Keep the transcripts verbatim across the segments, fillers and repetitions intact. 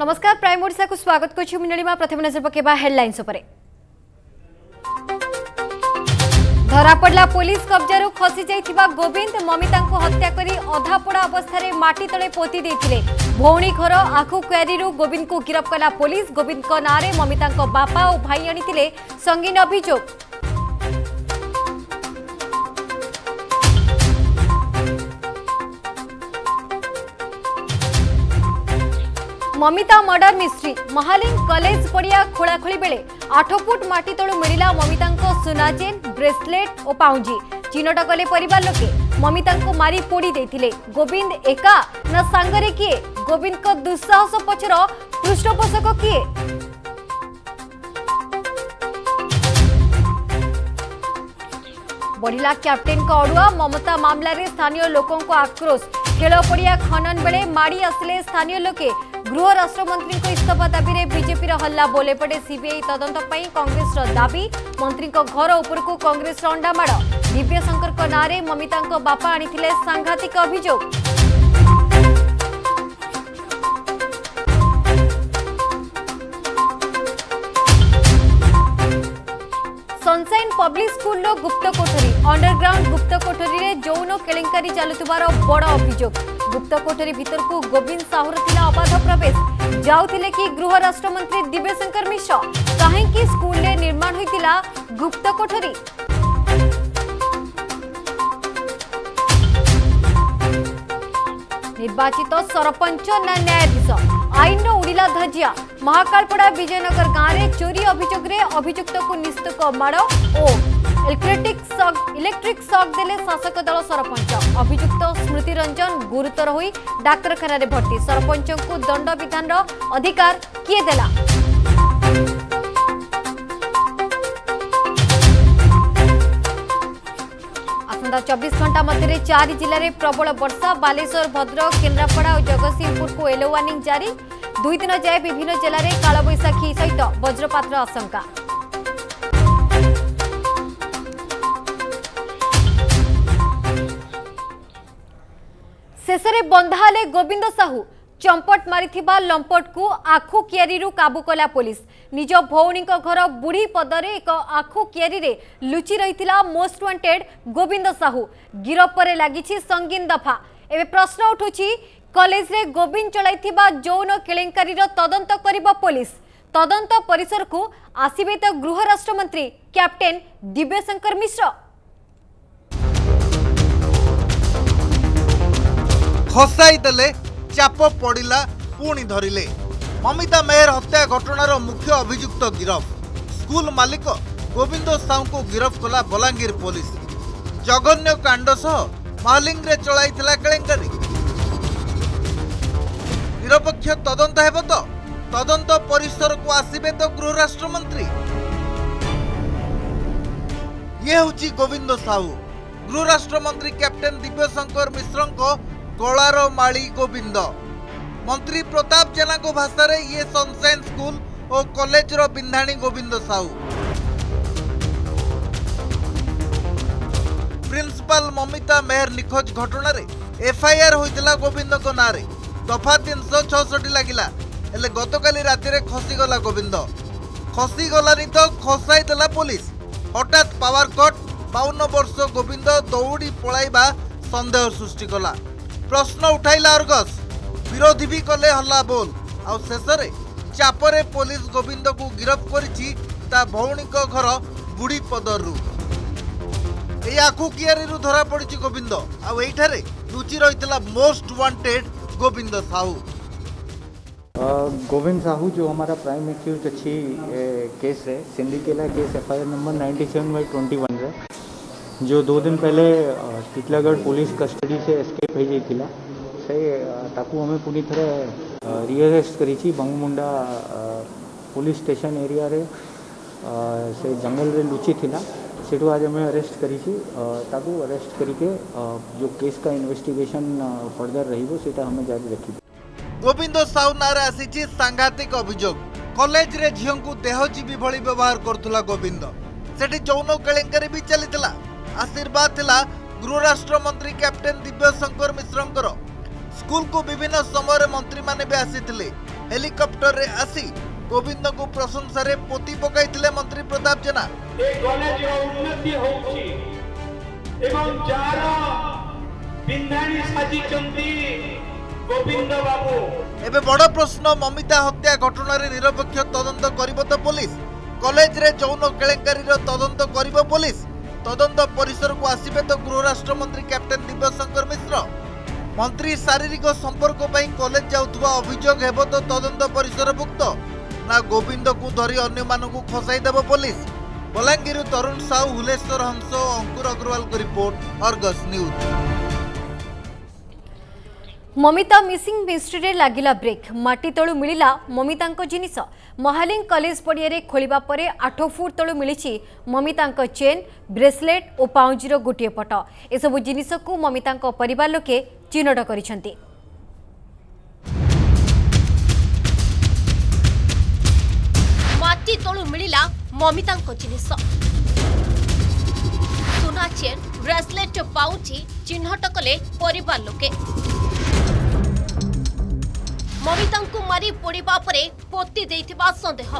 नमस्कार प्राइम ओडिशा को स्वागत करछु मिनलिमा प्रथम नजर पकेबा हेडलाइंस उपरे। धरा पड़ला पुलिस कब्जारू खसी जाइथिबा गोविंद ममिता को हत्या करी अधापोड़ा अवस्था माटी तले पोती देथिले। भौणी घर आखु क्वारीरू गोविंद को गिरफ कला पुलिस। गोविंद को नारे ममिता को बापा और भाई आनिथिले संगीन अभियोग। Mamita murder mystery Mahaling college पड़िया खोलाखोली बेले आठ फुट माटी तलू मिला ममिता को सुना चेन ब्रेसलेट और पाउंजी। चिन्हट कले परिवार लोके ममिता को मारी पोड़ी देथिले। गोविंद एका न सांगरे किए? गोविंद को दुस्साहस पछर पृष्ठपोषक किए? बढ़िला कैप्टेन का अड़ुआ ममता मामला रे स्थानीय लोकों को आक्रोश। खेल पड़िया खनन बेले माड़ी आसिले स्थानीय लोके। गृह राष्ट्रमंत्री को इस्तीफा दाबी रे बीजेपी रो हल्ला। बोले पड़े सीबीआई तदंत पई कांग्रेस रो दाबी। मंत्री को घर ऊपर को कांग्रेस रो अंडामाड़। दिव्य शंकर को नारे ममिता को बापा आनिथिले सांघातिक अभियोग। सनशाइन पब्लिक स्कूल रो गुप्त कोठरी अंडरग्राउंड गुप्त कोठरी रे जौन केलेंकारी चालुथिबार बड़ अभियोग। गुप्त कोठरी भीतर को गोविंद साहुर थिला अबाध प्रवेश। जाउथिले कि गृह राष्ट्रमंत्री दिव्य शंकर मिश्र काहेकि स्कूल रे निर्माण होइतिला गुप्त कोठरी। निर्वाचित सरपंच ना न्यायाधीश आईन उड़िला धजिया। महाकालपड़ा विजयनगर गांव में चोरी अभियोग रे अभियुक्त को निस्तक माड़ और इलेक्ट्रिक शॉक इलेक्ट्रिक शॉक देले शासक दल सरपंच। अभियुक्त स्मृति रंजन गुरुतर होई डाक्तरखाना रे भर्ती। सरपंच को दंड विधान अधिकार किए देला? आसंता चौबीस घंटा मध्य चार जिले में प्रबल वर्षा। बालेश्वर भद्रक केन्द्रापड़ा और जगतसिंहपुर को येलो वार्निंग जारी। दुई दिन जाए विभिन्न जिले में कालबैशाखी सहित वज्रपातर आशंका। शेषे बंधाले गोविंद साहू। चंपट मारिथिबा लंपट को आखु कियारी काबू कला पुलिस। निज भौणी घर बुढ़ी पदरे एक आखु कियारी रे लुचि रहिथिला मोस्ट वांटेड गोविंद साहू। गिरफ पर लागिछि संगीन दफा। एबे प्रश्न उठुछि कॉलेज रे गोविंद चलाइथिबा जौन केलेंकारी तदंत करिबा पुलिस। तदंत परिसर को आसिबे तो गृह राष्ट्रमंत्री कैप्टेन दिव्य शंकर मिश्र। खसाई देले चाप पड़िला पुणी धरिले। ममिता मेहर हत्या घटनार मुख्य अभियुक्त गिरफ। स्कूल मालिक गोविंद साहू को गिरफ कला बलांगीर पुलिस। जघन्य कांड सह महालिंग रे चलाइथिला केलेंकारी। निरपेक्ष तदंत हेब तो तदंत परिसर को आसिबे तो गृह राष्ट्रमंत्री। ये होची गोविंद साहू। गृह राष्ट्रमंत्री कैप्टेन दिव्य शंकर मिश्र को गलार माली गोविंद। मंत्री प्रताप जेना को भाषा रे ये सनशाइन स्कूल और कॉलेज रो बिंधाणी गोविंद साहू। प्रिंसिपल ममिता मेहर निखोज घटना रे एफआईआर होइतिला गोविंद को नारे। दफा तीन सौ छसठ लगिला हेले गतकाली राति रे खसीगला गोविंद। खसीगलानी तो खसाई देला पुलिस। हठात पावर कट। बावन वर्ष गोविंद दौड़ी पलाइबा संदेह सृष्टि कला। प्रश्न उठाइला अर्गस। विरोधी भी कले हल्ला बोल। आ शेषे चापरे पुलिस गोविंद को गिरफ करिछि ता भौणी को घर बुढ़ी पदरु। ए आखु कियारी रु धरा पड़िछि गोविंद। आ एठारे लुचि रहितला मोस्ट वांटेड गोविंद साहू। गोविंद साहू जो हमारा प्राइम एक्यूज अच्छी केस है सिंडिकेला case F I R number ninety seven by twenty one रे जो दो दिन पहले टिटलागढ़ पुलिस कस्टडी से एस्केप हो जाइथिला से ताकू हमें पूरी तरह रिअरेस्ट करी बंगमुंडा पुलिस स्टेशन एरिया रे से जंगल रे लुचि थिला सेठू आज हमें अरेस्ट करी ताकू अरेस्ट करके जो केस का इन्वेस्टिगेशन फर्दर रही सेटा हमें जारी रखी। गोविंद साहू नारे आसी सांघातिक अभियोग। कॉलेज रे झियों को देहजीवी भली व्यवहार करथुला गोविंद। सेठी जौन केलेंकारी भी चलीथिला। आशीर्वाद थिला गृह राष्ट्र मंत्री कैप्टेन दिव्य शंकर मिश्रंकर। स्कूल को विभिन्न समय मंत्री माने भी आसीथिले हेलिकॉप्टर रे आसी गोविंद को प्रशंसा रे पोती पकाइथिले मंत्री प्रताप जेना। ए कॉलेज रो उन्नति होउची एवं जार बिंधाणी साजी चंदी गोविंद बाबू। एबे बड़ प्रश्न, ममिता हत्या घटना रे निरपेक्ष तदंत करिवो तो पुलिस? कॉलेज रे जौन केलेंकारी रो तदंत करिवो पुलिस? तदंत परिसर को आसिबे तो गृह राष्ट्र मंत्री कैप्टेन दिव्यशंकर मिश्र। मंत्री शारीरिक संपर्क पई कॉलेज जाउथबा अभियोग हेबो तो तदंत परिसर भुक्त ना गोविंद को धरी अन्य मानकु खसाई देबो पुलिस? बलांगीर तरुण साहू, हुलेश्वर हंस, अंकुर अग्रवाल को report, Argus News. Mamita missing mystery रे लागिला ब्रेक। माटी तळु मिलिला ममितांको जिनिस। महालिंग कॉलेज पड़िया खोलिबा परे आठ फुट तळु मिलिछि ममितांको चेन, ब्रेसलेट और पाउंजीर गोटे पट। एसबु जिनिस को ममितांको परिवार लोके चिन्हट करिसेंती। माटी तळु मिलिला ममितांको जिनिस। सोना चेन, ब्रेसलेट और पाउंजी चिन्हट कले परिवार लोके। ममितांको मारी पोड़िबा परे पोती देइथिबा संदेह।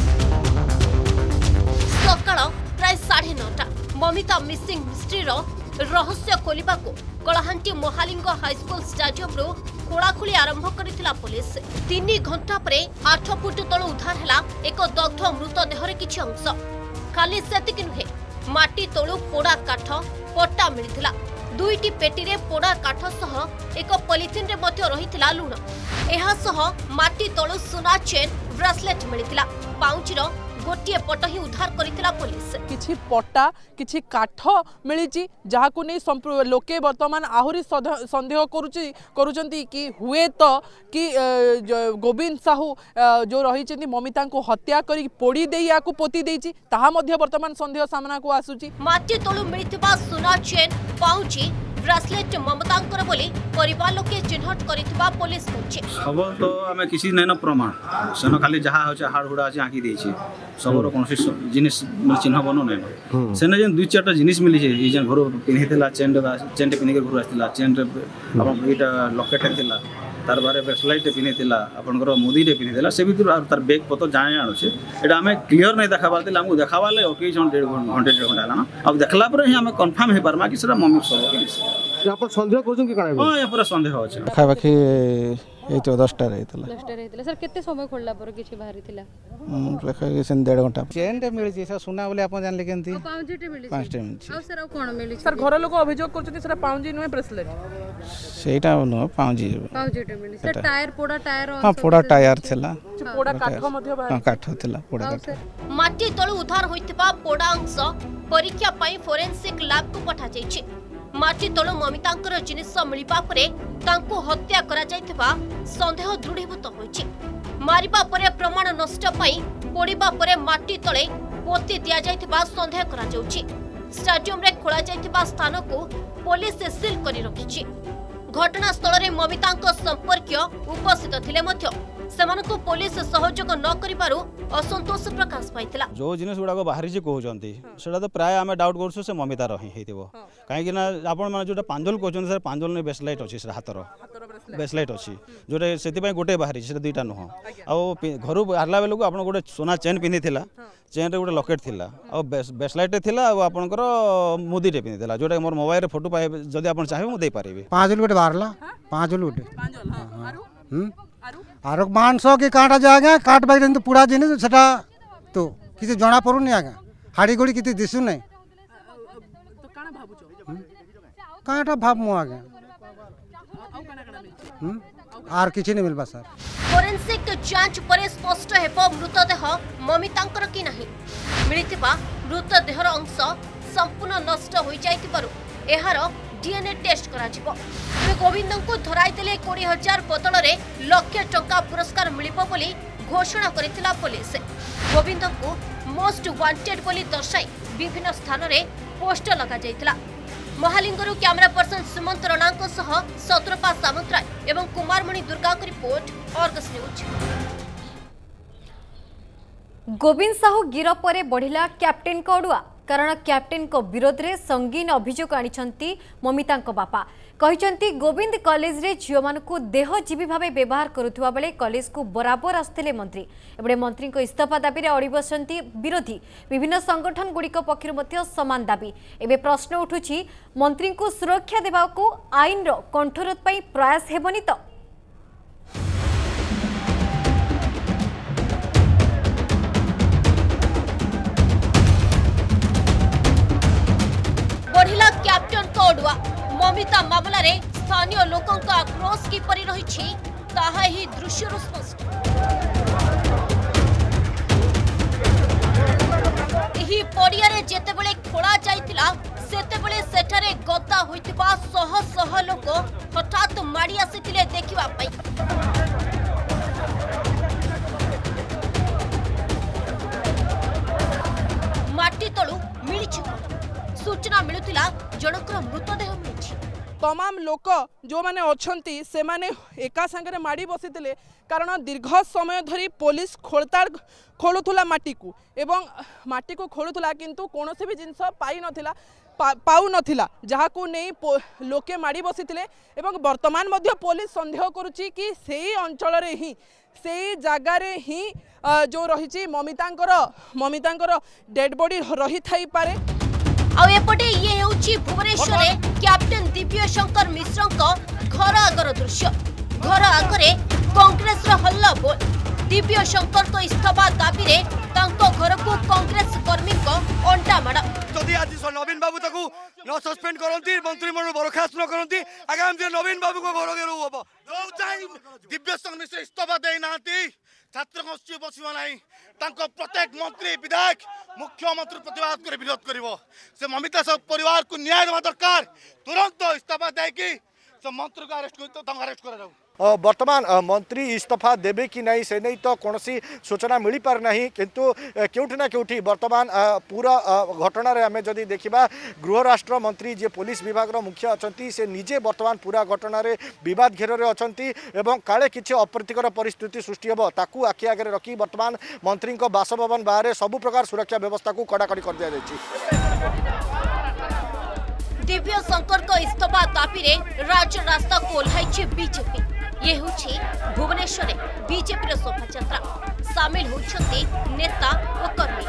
सकाळ प्राय साढ़े नौटा ममिता मिसिंग मिस्ट्री रो रहस्य खोलिबा को कलाहांटी महालिंग हाईस्कूल स्टेडियम रो खोलाखोली आरंभ करिथिला पुलिस। तीन घंटा परे आठ फुट तळु उद्धार हैला एक दग्ध मृतदेहर किछि अंश। खाली सेतिक नुहे, माटी तळु पोड़ा काठ पट्टा मिलिथिला। दुईटी पेटी रे पोड़ा काठ सह एक पॉलिथिन रे मध्य रहिथिला लुण। एहा सह माटी तळु सोना चेन, ब्रेसलेट मिलिथिला। पाउंजीर गोटे पट ही उद्धार करिथिला पुलिस। किछि पट्टा किछि काठ मिलिछि जहाकु नै लोके वर्तमान आहुरी संदेह करूछि करूचंती कि हुए तो कि गोविंद साहू जो रहिचंती ममिता को हत्या करी पोड़ी देई याकु पोती देइछि ताहा मध्य वर्तमान संदेह सामना को आसुछि। माटी तळु मिलिथिबा सोना चेन, पाउंजी, ब्रेसलेट ममतांकर बोली परिवार लोके चिन्हट करिथिबा पुलिस कहछि। सब तो आमे किसी नै न प्रमाण सेनो खाली जहा होचे हाड़ हुड़ा अछि आंकी देछि सबरो कोनसी जिनिस चिन्ह बनो नै सेने जेन दुई चारटा जिनिस मिली छै ई जेन घर पिनहितला चेन चेन पिनि के घर आस्तिला चेन अपन एटा लॉकेट थिला तार बारे ब्रेसलेट पिनहितला आपनकर मोदी रे पिनहितला से भीतर तार बैग पतो जाने आनो छै एटा हमें क्लियर नै देखाबार दिला हमकु देखाबाले ओके जन डेढ़ घंटे डेढ़ घंटा लाना अब देखला पर ही हमें कंफर्म हे पारमा कि सेरा मम्मी सब के अपन संदेह करछन कि काना हां या पूरा संदेह अछि खा बाकी ए तो दस टा रहितला दस टा रहितला सर केते समय खोलला पर किछि बाहरी थिला रेखा के सेन डेढ़ घंटा चेन टे मिल जे सुना बोले अपन जान ले केंती पाउंजी टे मिली पांच टाइम आ सर आ कोन मिली सर घर लोक अभियोग करछथि सर पाउंजी नुहे ब्रेसलेट सेटा न पाउंजी पाउंजी टे मिली सर टायर पोड़ा टायर हां पोड़ा टायर थिला पोड़ा काठ मध्य हां काठ थिला पोड़ा काठ। माटी तळु उद्धार होइतिबा पोड़ा अंश परीक्षा पई फोरेंसिक लैब को पठा जाइछि। माटी तळु ममितांकर जिनिस मिलिबा परे तांको हत्या करा जाइतिबा संदेह दृढ़ीभूत होइछि। मारिबा परे प्रमाण नष्ट पई पोड़िबा परे माटी तळे पोती दिया जाइतिबा संदेह करा जाउछि। स्टेडियम रे खोला जाइतिबा स्थान को पुलिस सील करी रखिछि। घटनास्थल रे ममितांको संपर्कीय उपस्थित थिले मध्य सेमानको पुलिस सहयोग न करिबारु असंतोष प्रकाश पाइतिला। जो जिनिस गुडा बाहरी जे कहउचंती सेटा तो प्राय आमे डाउट करछु से ममिता रही हेतिबो काहे कि ना आपण माने जोटा पांजल कहउचंती सर पांजल ने ब्रेसलेट अछि से हातर ब्रेसलेट अछि जोटे सेति पय गोटे बाहरी से दुईटा नह आ घर आरला बेलको आपण गोटे सोना चेन पिनि थिला चेन रे गोटे लॉकेट थिला आ ब्रेसलेट थिला आ आपनकर मोदी रे पिनि थिला जोटा मोर मोबाइल रे फोटो पाए जदी आपण चाहे मु दे पारिबे पांचल गोटे बारला पांचल गोटे पांचल हां आरो हम आरो मांस के काटा जागा काट बाई तो पूरा जिनिस सेटा तो किसी जना पड़ुनी आगा हाड़ी गोड़ी किती दिसु नै तो काना भाबुचो काटा भाब मु आगा हम आर किछि नै मिलबा सर। फोरेंसिक जांच परे स्पष्ट हेबो मृतदेह ममितांकर कि नाही। मिलिथिबा मृतदेहर अंश संपूर्ण नष्ट होई जाइतिबारु एहार डीएनए टेस्ट करा जिवो। गोविंद को धराई देले बीस हजार बदल रे लाख टंका पुरस्कार मिलिबो बोली घोषणा करिथिला पुलिस। गोविंद को मोस्ट वांटेड बोली दर्शाई विभिन्न स्थान रे पोस्टर लगा जाइतिला। महालिंगरू कैमरा पर्सन सुमंत रणांको सह सत्रपा सामंतराय एवं कुमारमणि दुर्गा को report, Argus News. Govind Sahu गिरफ पर बढ़िला कैप्टेन का अड़ुआ। कारण कैप्टेन को विरोध में संगीन अभियोग आनी ममिता बापा कहते गोविंद कॉलेज रे झील मान देहजीवी भाव व्यवहार करुवा बेले कॉलेज को बराबर आसते मंत्री एबे मंत्री को इस्तीफा दाबी में अड़ी बसंती विरोधी विभिन्न संगठन गुड़िक पक्षर समान दाबी एबे प्रश्न उठुछि मंत्री को सुरक्षा देवा को आईन रो कंठरोध पई प्रयास हेबनी तो बढ़िला कैप्टन को अडुआ ममिता मामला रे स्थानीय लोकों का आक्रोश किपरि रहिछि ताहा ही दृश्यरु स्पष्ट। एही पड़िया रे जेतेबेले खोला जाइतिला सेतेबेले सेठारे गद्दा होइतिबा शह शह लोक हठात माड़ी आसितिले देखिबा पई। माटी तळु मिलिछि सूचना मिलुतिला जनकर मृतदेह मिलिछि। तमाम लोक जो माने अछंती से माने एका संगे माड़ी बसितिले कारण दीर्घ समय धरी पुलिस खोलताड़ खोलुथुला माटी को एवं माटी को खोलुथुला किंतु कोनोसी भी जिंस पाई नथिला पाउ नथिला जहाकू नहीं लोके माड़ी बसितिले एवं वर्तमान मध्य पुलिस संदेह करुची कि सेही अंचल रे ही सेही जगार ही जो रही ममितांकर ममितांकर डेड बॉडी रही थाई पारे। आउ एपटे ये हेउची भुवनेश्वर कैप्टेन दिव्य शंकर मिश्र घर आगर दृश्य घर आगरे कांग्रेस हल्ला बोल दिव्य शंकर को इस्तीफा दाबी रे तांको घर को कांग्रेस कर्मी को अंटा माड़ जदि आज नवीन बाबू ताकू न सस्पेंड करंती मंत्रिमंडल बरखास्त न करंती आगामी दिन नवीन बाबू को घर गेरु हबो जो चाहि दिव्य शंकर मिश्र इस्तीफा देई नांती छात्र गोष्ठी बसिबा नाही तांको प्रत्येक मंत्री विधायक मुख्यमंत्री प्रतिवाद कर विरोध करिवो से ममिता सब परिवार को न्याय देवा दरकार तुरंत इस्तीफा दे कि से मंत्री को अरेस्ट कर तो अरेस्ट कर जाऊ। वर्तमान मंत्री इस्तीफा देवे कि नहीं से नहीं तो कौन सी सूचना मिल पार नहीं किंतु केउठी ना केउठी वर्तमान पूरा घटना रे हमें जदि देखिबा गृह राष्ट्र मंत्री जे पुलिस विभाग मुख्य अछंती से निजे वर्तमान पूरा घटना रे विवाद घेर रे अछंती एवं काले किछि अप्रीतिकर परिस्थिति सृष्टि हेबो ताकू आखि आगे रखी वर्तमान मंत्री को बासभवन बाहर सबु प्रकार सुरक्षा व्यवस्था को कड़ाकड़ी कर दिया जायछि। दिव्य शंकर को इस्तीफा दाबी रे राज्य रास्ता को ओह्लाइछि बीजेपी ये होछि भुवनेश्वर बीजेपी शोभा यात्रा सामिल होछंती नेता और कर्मी।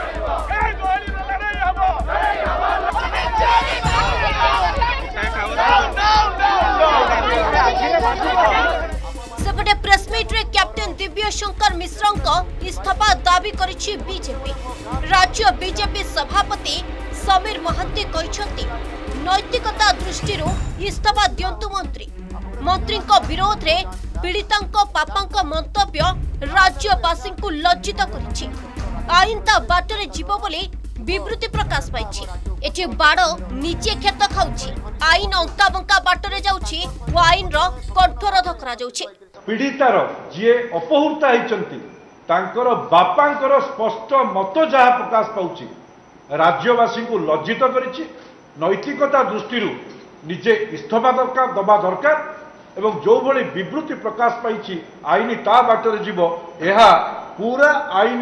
सेपटे प्रेसमिट रे कैप्टेन दिव्य शंकर मिश्र इस्तीफा दाबी करिछि बीजेपी राज्य बीजेपी सभापति समीर महांती कहिसंती नैतिकता दृष्टि इस्तीफा दियंतु मंत्री मंत्री विरोध रे पीड़िता पापा मंतव्य राज्यवासी को लज्जित करिछि आईन ता बाटरे जीव बोली विवृत्ति प्रकाश पाइछि एठी बाड़ निजे खेत खाउछि आईन अंका बंका बाटरे जाउछि ओ आईन रो कठोरध करा जाउछि। पीड़ितार जे अपहृता हिचंती तांकर बापांकर स्पष्ट मत जहा प्रकाश पाउछि राज्यवासी को लज्जित करिछि नैतिकता दृष्टि निजे इस्तीफा दरकार दबा दरकार एवं जो भली विवृत्ति प्रकाश पाई आईन ता बाटर जीव यह पूरा आईन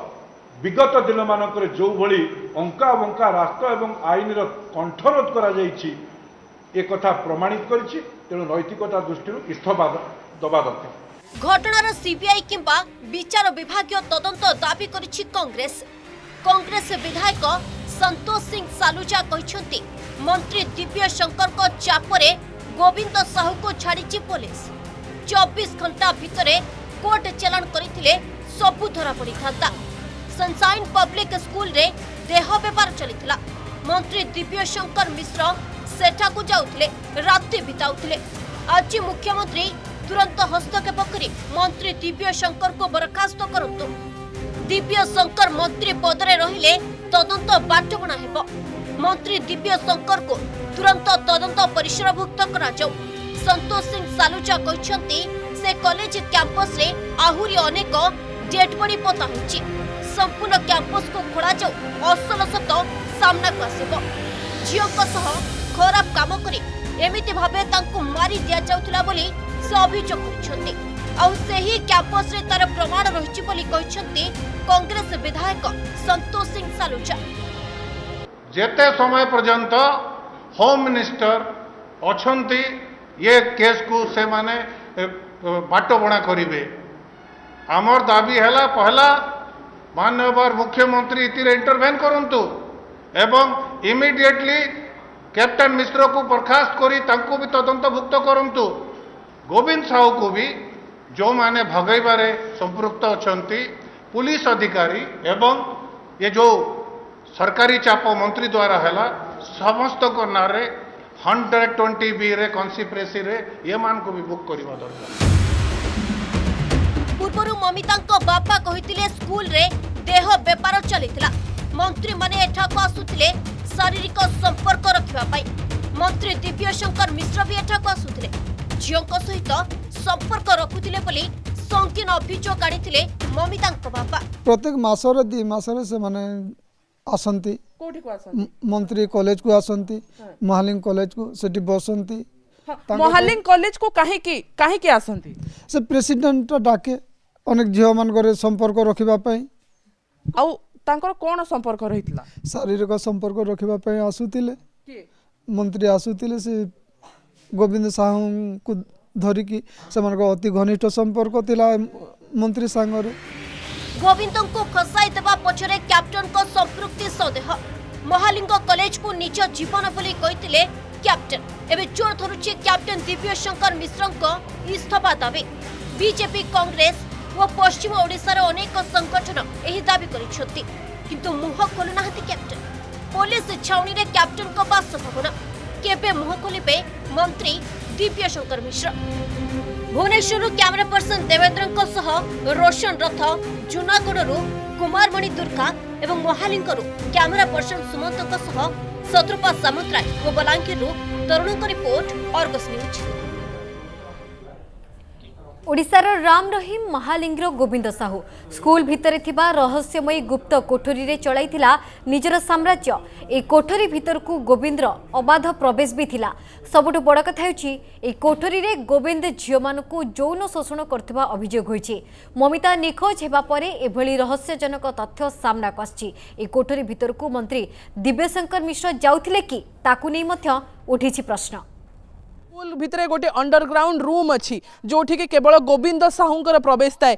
विगत दिन मानक जो भली अंका बंका रास्ता एवं आईन कंठरोध करा जायछि ए कथा प्रमाणित करिछि तेणु नैतिकता दृष्टि इस्तीफा दबा दरकार। घटनार सीबीआई किंबा विचार विभागीय तदंत दाबी करिछि कांग्रेस कांग्रेस विधायक संतोष सिंह सालुजा कहते मंत्री दिव्य शंकर को चापरे गोविंद साहू को छाड़ी पुलिस चौबीस घंटा भितर कोर्ट चलाण करथिले सबु धरा पड़ी था। सनसाइन पब्लिक स्कूल रे देह व्यापार चलीथिला मंत्री दिव्य शंकर मिश्र सेठा को जाउथिले राति बिताउथिले आज मुख्यमंत्री तुरंत हस्तक्षेप करी मंत्री दिव्य शंकर को बर्खास्त करंतु दिव्य शंकर मंत्री पदरे रहिले तदंत बाटबणा हेब मंत्री दिव्य शंकर को तुरंत तदंत परिसरभुक्त करा जाऊ। संतोष सिंह सालुजा कहते से कॉलेज कैंपस रे आहुरी अनेक डेड बॉडी पता होछि संपूर्ण कैंपस को खोला जाऊ असल सत सामना को आसीबो झियोक सह खराब काम करी एमिति भाबे तांको मारी दिया जाउतला बोली से अभियोग करछन्ते आउ सेही कैंपस रे तार प्रमाण रहिछि बोली कहछन्ते कांग्रेस विधायक संतोष सिंह सालुजा। जेते समय पर्यंत होम मिनिस्टर अछंती ये केस को से माने बाट बणा करिवे आमर दाबी हैला पहला माननीय मुख्यमंत्री इतिर इंटरवेन करंतु एवं इमिडिएटली कैप्टन मिश्र को बर्खास्त करी तांको भी तदंतभुक्त करंतु गोविंद साहू को भी जो माने भगैबारे संपृक्त अछंती पुलिस अधिकारी एवं ये जो सरकारी चाप मंत्री द्वारा हैला समस्त को नारे हंड्रेड ट्वेंटी बी रे कन्सिप्रेसी रे ये मान को भी बुक करवा दरकार। पूर्व ममिता बापा कहिथिले स्कूल रे देह बेपार चलिथिला मंत्री माने एठाको आसुथिले शारीरिक संपर्क रखिबा पाई मंत्री दिव्यशंकर मिश्र भी एठाको आसुथिले झियोंक सहित संपर्क रखुथिले बोली संकीर्ण अभियोग आनिथिले ममिता बापा। प्रत्येक मासरे दी मासरे से माने आसंती कोठी को आसंती मंत्री कॉलेज को आसंती महालिंग कॉलेज को सेठी बसंती महालिंग कॉलेज को काहे की काहे की आसंती से प्रेसिडेंट डाके अनेक झियो मान करे संपर्क रखिबा पई आउ तांकर कोन संपर्क रहितला शारीरिक संपर्क रखिबा पई आसुतिले के मंत्री आसुतिले से गोविंद साहू को धरी की से मन को अति घनिष्ठ संपर्क तिला मंत्री संगरे गोविंद को खसाई देवा पछरे कैप्टन को संपृक्ति संदेह महालिंग कॉलेज को निज जीवन बोली कहिथिले कैप्टन एबे चोर धरुछि कैप्टन दिव्यशंकर मिश्र को इस्तीफा दाबी बीजेपी कांग्रेस और पश्चिम ओडिशार अनेक संगठन एही दाबी करिसथि किंतु मुह खोलु नाहति कैप्टन पुलिस छाउनी रे कैप्टन को बासभवन केबे मुह खोलिबे मंत्री दिव्यशंकर मिश्र। भुवनेश्वर कैमरा पर्सन देवेंद्र सह रोशन रथ जूनागढ़ कुमारमणि दुर्गा एवं महालिंगरू कैमरा पर्सन सुमंत सह शत्रुपा सामंतराय और Balangir Tarun report Argus News. ओडिशार राम रहीम महालिंगर गोविंद साहू स्कूल भितर थिबा रहस्यमयी गुप्त कोठरी रे चलाइथिला निजर साम्राज्य। ए कोठरी भितर को गोविंदर अबाध प्रवेश भी थिला। सबुठु बड़ कथा हेउछि ए कोठरी रे गोविंद झियो मानकु यौन शोषण करथिबा अभियोग होइछि। ममिता निखोज हेबा परे एभली रहस्यजनक तथ्य सामना आछि। ए कोठरी भितर को मंत्री दिव्यशंकर मिश्र जाउथिले कि ताकु नै मध्य उठिछि प्रश्न। स्कूल भितरे गोटे अंडरग्राउंड रूम अच्छी जोठी के केवल गोविंद साहूंकर प्रवेश थाए।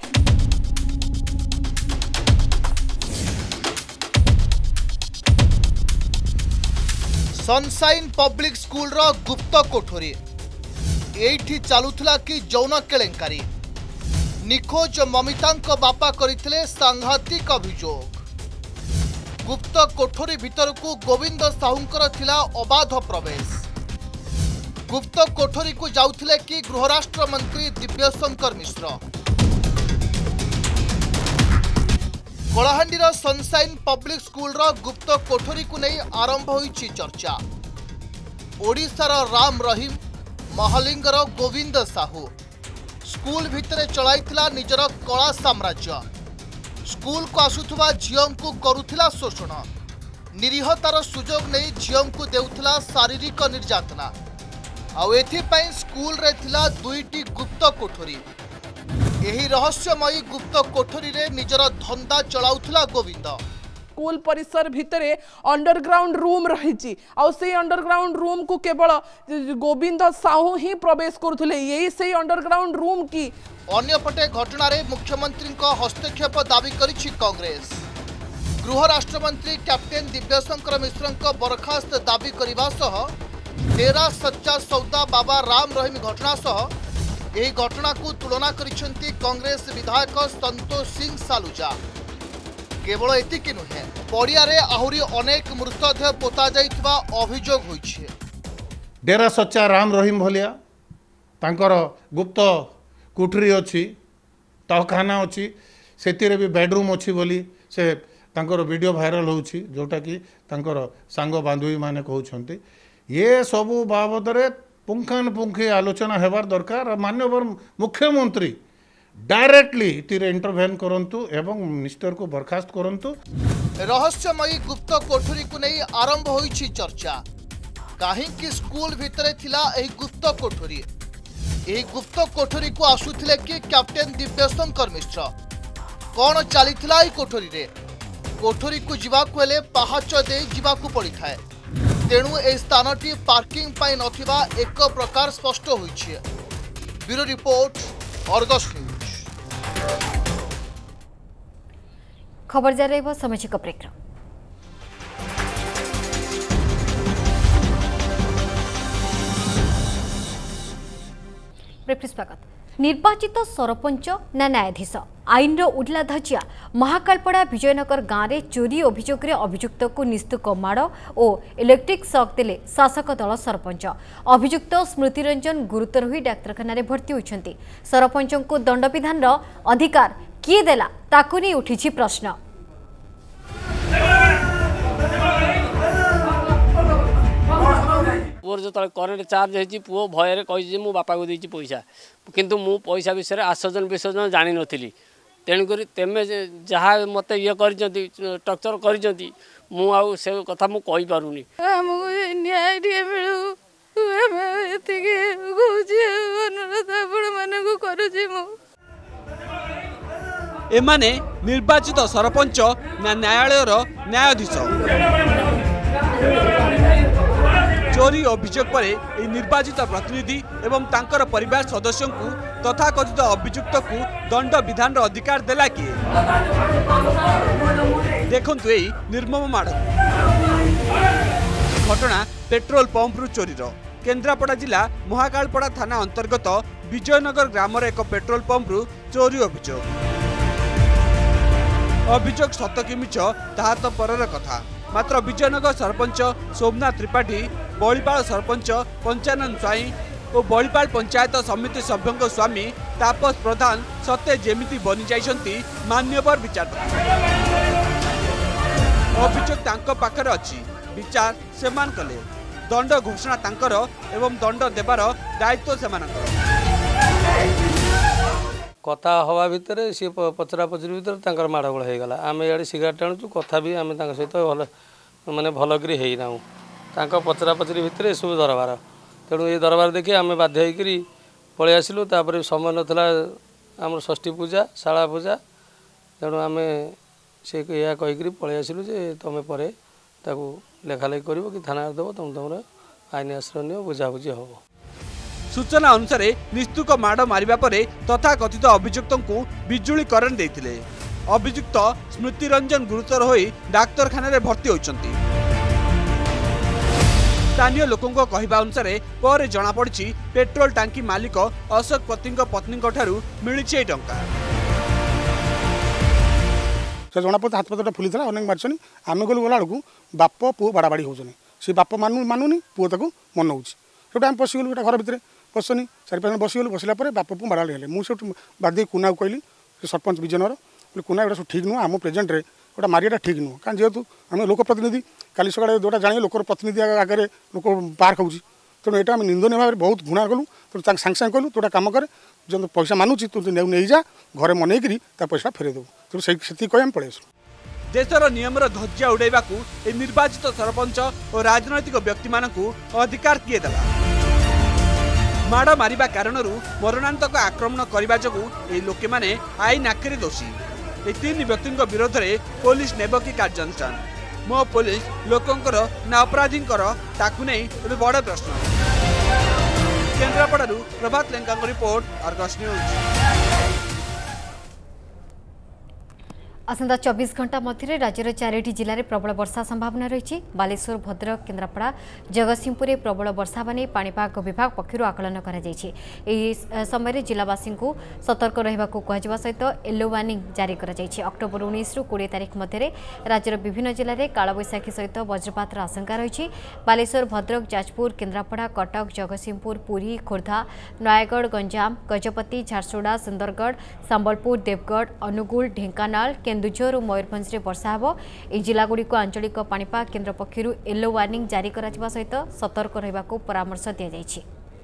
सनसाइन पब्लिक स्कूल रो गुप्त कोठरी एठी चालुथला कि जौन केलेंकारी निखोज ममितांक बापा करिथिले सांघातिक अभियोग। गुप्त कोठरी भितर को गोविंद साहूंकर थिला अबाध प्रवेश। गुप्त कोठरी को जाउथिले कि गृहराष्ट्र मंत्री दिव्यशंकर मिश्र। कलाहांडीर सनसाइन पब्लिक स्कूल रो गुप्त कोठरी को नहीं आरंभ होइछि चर्चा। ओडिशार राम रहीम महालिंगर गोविंद साहू स्कूल भितरे चलाइथिला निजर कला साम्राज्य। स्कूल को आसुथुवा झियों को करुथिला शोषण। निरीहतार सुजोग नहीं झियों को देउथिला शारीरिक निर्यातना। आउ एथिपाई स्कूल रे थिला दुईटी गुप्त कोठरी। एही रहस्यमयी गुप्त कोठरी रे निजर धंदा चलाउथिला गोविंद। स्कूल परिसर भितरे अंडरग्राउंड रूम रही आउ से अंडरग्राउंड रूम को केवल गोविंद साहू ही प्रवेश करुले। यही से अंडरग्राउंड रूम की अन्यपटे घटना रे मुख्यमंत्री हस्तक्षेप दाबी करिछि कांग्रेस। गृह राष्ट्रमंत्री कैप्टेन दिव्यशंकर मिश्र बरखास्त दाबी करने सह तेरा सच्चा सौदा बाबा राम रहीम घटना सह यही घटना को तुलना करिसेंती कांग्रेस विधायक संतोष सिंह सालुजा। केवल एतिकी नुहे पड़िया रे आहुरी अनेक मृतदेह पोता जाइथिबा अभियोग होइछे। डेरा सच्चा राम रहीम भलिया तांकर गुप्त कोठरी अच्छी तहखाना अच्छी से भी बेडरूम अच्छी बोली से तांकर वीडियो वायरल होउछि जोटा कि तांकर सांग बांधवी माने कहउछंती। ये सबू बाबद रे पुंखानुपुंखी आलोचना हेबार दरकार। माननीय मुख्यमंत्री डायरेक्टली तीरे इंटरवेन करंतु एवं मिनिस्टर को बर्खास्त करंतु। रहस्यमयी गुप्त कोठरी को नहीं आरंभ होइछि चर्चा। काहेकि स्कूल भितरे थिला एही गुप्त कोठरी। एही गुप्त कोठरी को आसुथिले कि कैप्टेन दिव्यशंकर मिश्र। कौन चलीथिला एही कोठरी रे कोठरी को जीवाकु हेले पहाच दे जीवाकु पड़ी थाए तेणु ए स्थानटी पार्किंग पाई नथिबा एक प्रकार स्पष्ट होइछे। Bureau report Argus News. खबर जारी रहबो सामाजिक ब्रेक। स्वागत। निर्वाचित सरपंच ना न्यायाधीश आईन उड़ला धजिया महाकालपड़ा विजयनगर गाँव में चोरी अभियोग अभियुक्त को निस्तुक माड़ और इलेक्ट्रिक शॉक देले शासक दल सरपंच। अभियुक्त स्मृति रंजन गुरुतर हुई डाक्तखाना भर्ती होती। सरपंच को दंड विधान अधिकार किए देला ताकू नहीं उठी प्रश्न। पुअर जो करेन्ट चार्ज होती पुओ भयर कही मु बापा को देती पैसा किंतु मु पैसा विषय आसर्जन विसर्जन जानी नी तेणुक तेमे जहाँ मत ये कर टर्चर कर से कथा मु कही पारुनी न्याय मिलू एमाने निर्वाचित सरपंच ना न्यायालय न्यायाधीश चोरी अभियोग पर निर्वाचित प्रतिनिधि एवं तांकर परिवार सदस्यों को तथा कथित अभियुक्त को दंड विधान अधिकार देला किए देखंतु एई निर्मम माड़ घटना पेट्रोल पंप रु चोरीर केन्द्रापड़ा जिला महाकालपड़ा थाना अंतर्गत विजयनगर ग्रामर एक पेट्रोल पंप रु चोरी अभियोग अभियोग सत कि मिछ ताहा तो परर कथा। मात्र विजयनगर सरपंच सोमनाथ त्रिपाठी बलिपाल सरपंच पंचानंद स्वाई और बलिपाल पंचायत समिति सभ्यों स्वामी तापस प्रधान सत्य जेमिति बनी जाइछंती मान्यवर विचारपति। अभियोग तांको पाखरे अछि विचार सेमान कले दंड घोषणा तांकर एवं दंड देवार दायित्व सेमानकर। कथा हवा भितर सी पचरा पचरी भितर तांकर माड़गोल हो गला आम इे सिगारेट आणुचु कथा भी आम सहित भल माने भलकरी होना तांको पचरा पचरी भितर ये सब दरबार तेणु ये दरबार देखिए आम बाध्य होकर पलि आसिलु तापर समय नाला आम षष्ठी पूजा शाला पूजा तेणु आम से या कहीकि पलि आसिलु जे तुम पर लेखालेखि कर कि थाना देव तुम तुम आईन आश्रय नियो बुझाबुझी हम। सूचना अनुसार निस्तुक माड़ मारिबा परे तथा कथित अभियुक्त को बिजुली करेन्ट देथिले। अभियुक्त स्मृति रंजन गुरुतर होई डाक्तरखाना रे भर्ती होइचंती। स्थानीय लोकों कहवा अनुसार पर जना पड़ी पेट्रोल टांकी मालिक अशोक पति पत्नी ठारू मिली टंका जना पड़ता हाथ पतटा फुली था अनेक मार्चनी आम गलु गला बेलू बाप पुओ बाड़ा बाड़ी होनी सी बाप मानु मानुनी पुओ ताको मनौची से आम पशिगलु गोटे घर भितर पशनी चार पाँच बसीगलु बसला बाप पु बाड़ा बाड़ी मुझे बाध्य कुना को कहली सरपंच विजयनगर बोले कुना एटा सब ठीक नुह आम प्रेजेंट रे गोटा मारियाटा ठीक नुह कारण जेहेतु आम लोक प्रतिनिधि काली सका जोटा जाने लोक प्रतिनिधि आगे लोक पार्क होची तेणु यहाँ आम निंदनीय भाव में बहुत घृणा कलु तेणु सागे सागे कहलु तोटा कम करे जो पैसा मानुची तू नहीं जा घरे मनईकरी पैसा फेरे देव तेणु से कही आम पलि आसू। देशर नियमर ध्वजा उड़ाइबा निर्वाचित सरपंच और राजनैतिक व्यक्ति मानकु अधिकार किए देला। माड़ मारिबा कारणरू मरणांतक आक्रमण करने जोगु ए लोके माने आईन आखिरी दोषी। ए तीन व्यक्ति विरोध में पुलिस नेब कि कार्यानुष्ठान मो पुलिस लोकंकर ना अपराधींकर ताकू नहीं बड़ प्रश्न। केन्द्रापड़ारू Prabhat Lenka report Argus news. आसंता चौबीस घंटा मध्य राज्यर चारोटी जिले में प्रबल वर्षा संभावना रही। बालेश्वर भद्रक केन्द्रापड़ा जगतसिंहपुर प्रबल वर्षा बने पाणीपाग विभाग पक्षर आकलन कर समय जिलावासी को सतर्क रहा कहुवा सहित येलो वार्निंग जारी कर अक्टोबर उन्नीस रु कोड़े तारीख मध्य राज्यर विभिन्न जिले में कालबैशाखी सहित वज्रपात आशंका रही। बालेश्वर भद्रक जाजपुर केन्द्रापड़ा कटक जगतसिंहपुर पुरी खोर्धा नयागढ़ गंजाम गजपति झारसुगुड़ा सुंदरगढ़ संबलपुर देवगढ़ अनुगुल ढेंकानाल केन्दुझर और मयूरभंज में वर्षा हो। यह जिलागुड़ी आंचलिक पाणीपाग केन्द्र पक्षर येलो वार्निंग जारी करा सहित सतर्क रहा परामर्श दि जाइछि।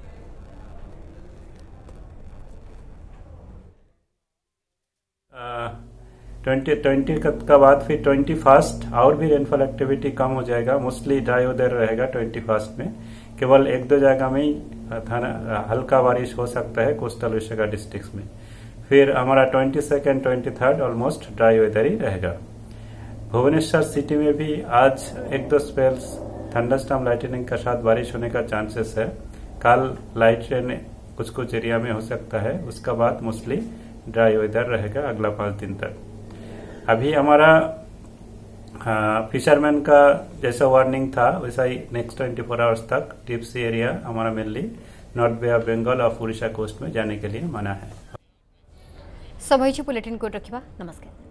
ट्वेंटी ट्वेंटी का बाद फिर ट्वेंटी फर्स्ट और भी रेनफॉल एक्टिविटी कम हो जाएगा। मोस्टली ड्राई वेदर रहेगा ट्वेंटी फर्स्ट में। केवल एक दो जगह में ही हल्का बारिश हो सकता है कोस्टल विशाखा डिस्ट्रिक्ट में। फिर हमारा twenty second twenty third almost dry weather ही रहेगा। भुवनेश्वर सिटी में भी आज एक दो स्पेल्स थंडरस्टॉर्म लाइटनिंग के साथ बारिश होने का चांसेस है। कल लाइट रेन कुछ कुछ एरिया में हो सकता है, उसका बाद मोस्टली ड्राई वेदर रहेगा अगला पाँच दिन तक। अभी हमारा फिशरमैन का जैसा वार्निंग था वैसा ही नेक्स्ट ट्वेंटी फोर आवर्स तक डीप सी एरिया हमारा mainly north bay of Bengal और उड़ीसा कोस्ट में जाने के लिए मना है। समय बुलेटिन को रखिबा। नमस्कार।